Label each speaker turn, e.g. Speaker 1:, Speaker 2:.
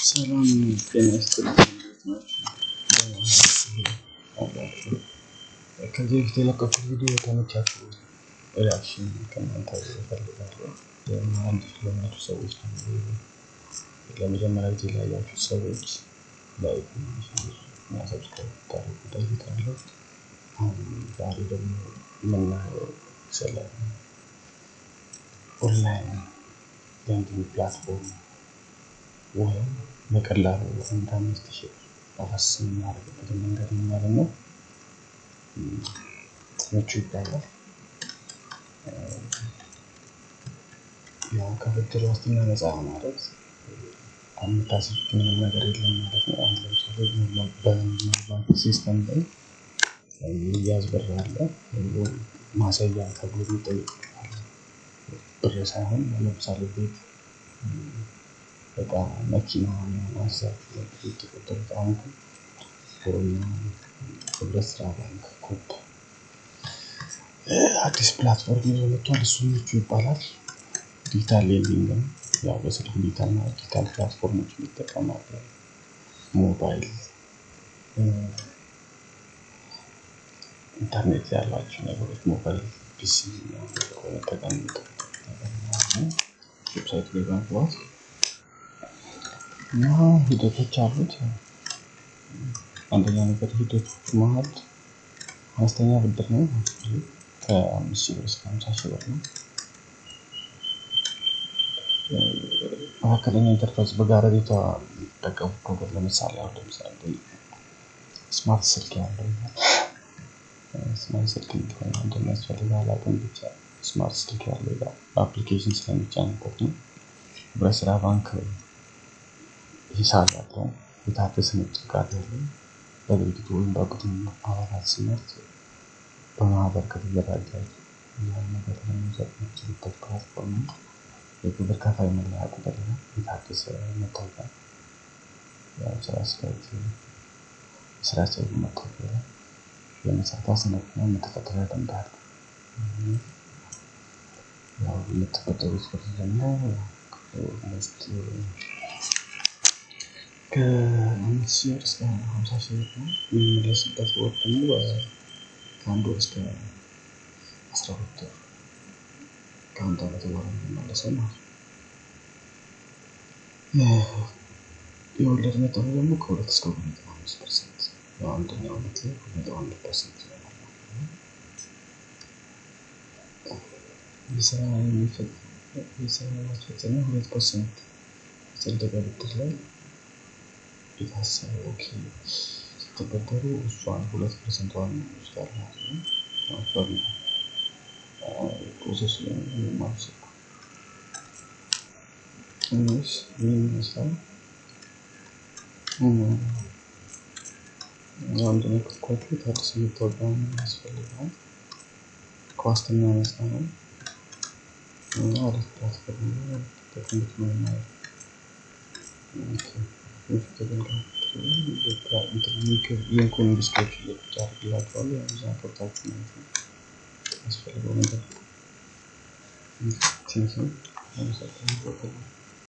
Speaker 1: ሰላም ጤና ይስጥልኝ። ከዚህ በፊት የለቀኩት ቪዲዮ ተመቻችሁ? ሪአክሽን ከእናንተ እፈልጋለሁ። አንድ ለማያችሁ ሰዎች ለመጀመሪያ ጊዜ ላያችሁ ሰዎች ላይክ እና ሰብስክራይብ ታደርጉ እጠይቃለሁ። ዛሬ ደግሞ የምናየው ስለ ኦንላይን ሌንዲንግ ፕላትፎርም ወይም በቀላሉ ኢንተርኔት አክሰስ ማድረግ መንገድ ነው ማለት ነው። ምቹ ይባላል። ያው ከብድር ዋስትና ነፃ ማለት አምታስብ ምንም ነገር የለም ማለት ነው። አሁን ለምሳሌ በባንክ ሲስተም ላይ ያዝበራል ማሳያ ተብሎ ይጠይቃል። ብር ሳይሆን ለምሳሌ ቤት በጣም መኪና ማሰብ ለጥቁር ባንክ ህብረት ስራ ባንክ ኮፕ አዲስ ፕላትፎርም ይዞ መጥቷል። እሱ ምቹ ይባላል። ዲጂታል ሌንዲንግ ነው። ያው በስልክ ዲጂታል ፕላትፎርሞች ይጠቀማሉ። ሞባይል ኢንተርኔት ያላችሁ ነገሮች ሞባይል ፒሲ መጠቀም ዌብሳይት ላይ ባንክ እና ሂደቶች አሉት። አንደኛ ነገር ሂደቶች መሃል አነስተኛ ብድር ነው። ከ5,000 ብር እስከ 50,000 ብር ነው። መካከለኛ ኢንተርፕራይዝ በጋራ ቤቷ ተጠቀሙ ኮድ ለምሳሌ ስማርት ስልክ ያለው ስማርት ስልክ እንደሚያስፈልግ አላውቅም። ብቻ ስማርት ስልክ ያለው አፕሊኬሽን ስለሚጫንበት ነው። በስራ ባንክ ሂሳብ ያለው የታደሰ ፍቃድ ያለው በድርጅቱ ወይም በቡድን አባላት ስምርት በማህበር ከተደራጀ ነገር የሚሰጥበት ፕላትፎርም ነው። የግብር ከፋይ መለያ ቁጥር ነው። የታደሰ መታወቂያ ያው ስራ መታወቂያ የመሰረታዊ ሰነድ ነው። መተዳደሪያ ደንብ አለ። ያው የምትቀጠሩት ብር ደግሞ ውስጥ ከ5,000 ብር እስከ 50,000 ብር ነው። የሚመለስበት ወር ደግሞ ከአንድ ወር እስከ 12 ወር ከአንድ ዓመት በኋላ የሚመለሰው ማለት ነው። የወለድ መጠኑ ደግሞ ከ2 እስከ 2.5% ያው አንደኛው ዓመት ላይ 2.1% ነው። የስራ ማስፈጸሚያ 2% ጸደቀ ብድር ላይ የታሰበው ስትበደሩ እሷን 2% ዋን ይወስዳል ማለት ነው። አክቹዋሊ ፕሮሰስ ማለት ነው። ምን ይመስላል? አንድ ነገር ኮፒ ታክስ መታወቂያ ያስፈልጋል። ከዋስትና ነፃ ነው። አሪፍ ፕላትፎርም ነው። በትንሽ ነው ማለት ነው። ሊንኩን ዲስክሪፕሽን ላይ አድርጌላችኋለሁ። እዛ ገብታችሁ ማለት ነው። ያስፈልገው ነገር